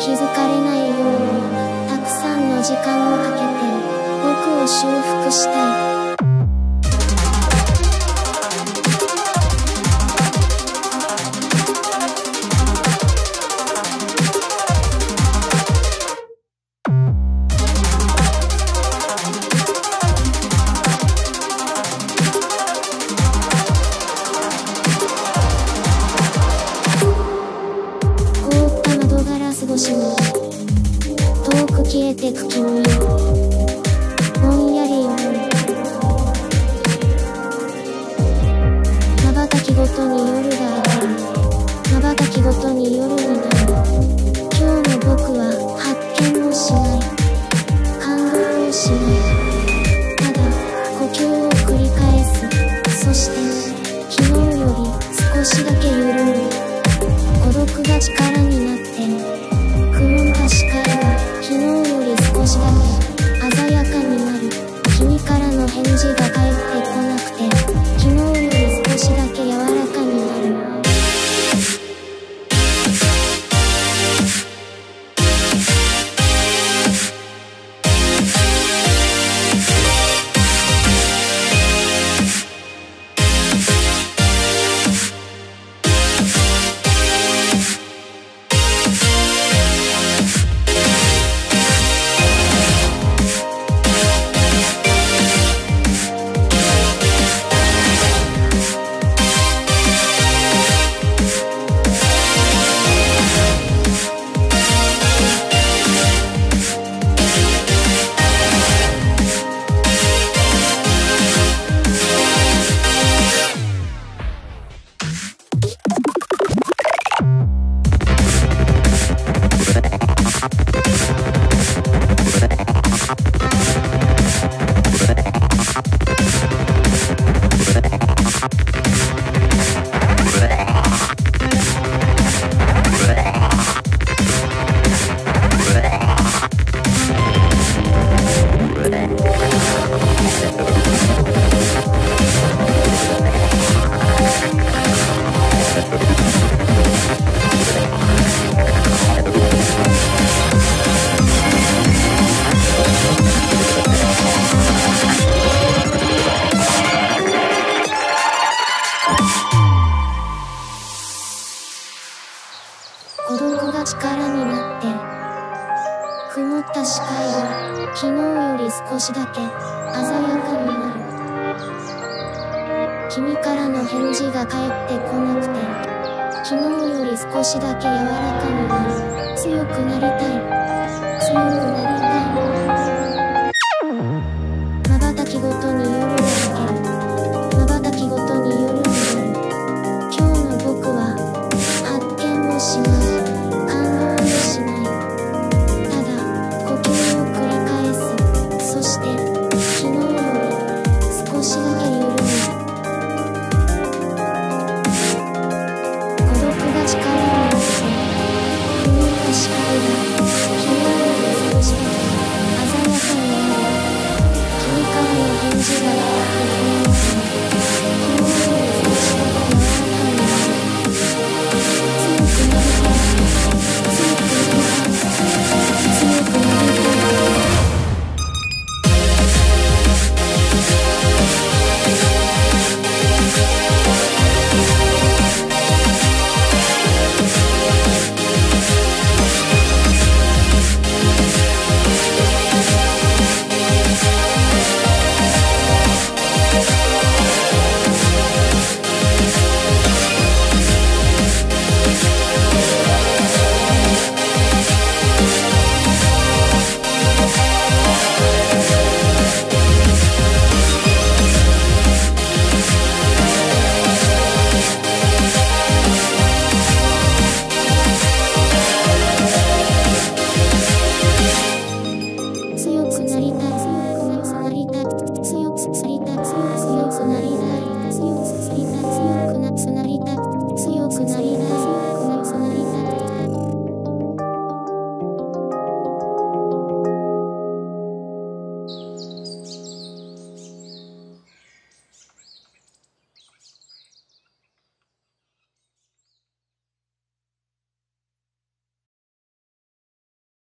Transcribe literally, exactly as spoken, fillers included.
気づかれないようにたくさんの時間をかけて僕を修復したい。少しも遠く消えてく君をぼんやり思う。瞬きごとに夜が明ける。瞬きごとに夜になる。今日の僕は発見をしない。感動をしない。ただ呼吸を繰り返す。そして昨日より少しだけ緩む。孤独が力になって曇った視界が昨日より少しだけ鮮やかになる。君からの返事が返ってこなくて昨日より少しだけ柔らかになる。孤独が力になって曇った視界が昨日より少しだけ鮮やかになる。君からの返事が返ってこなくて昨日より少しだけ柔らかになる。強くなり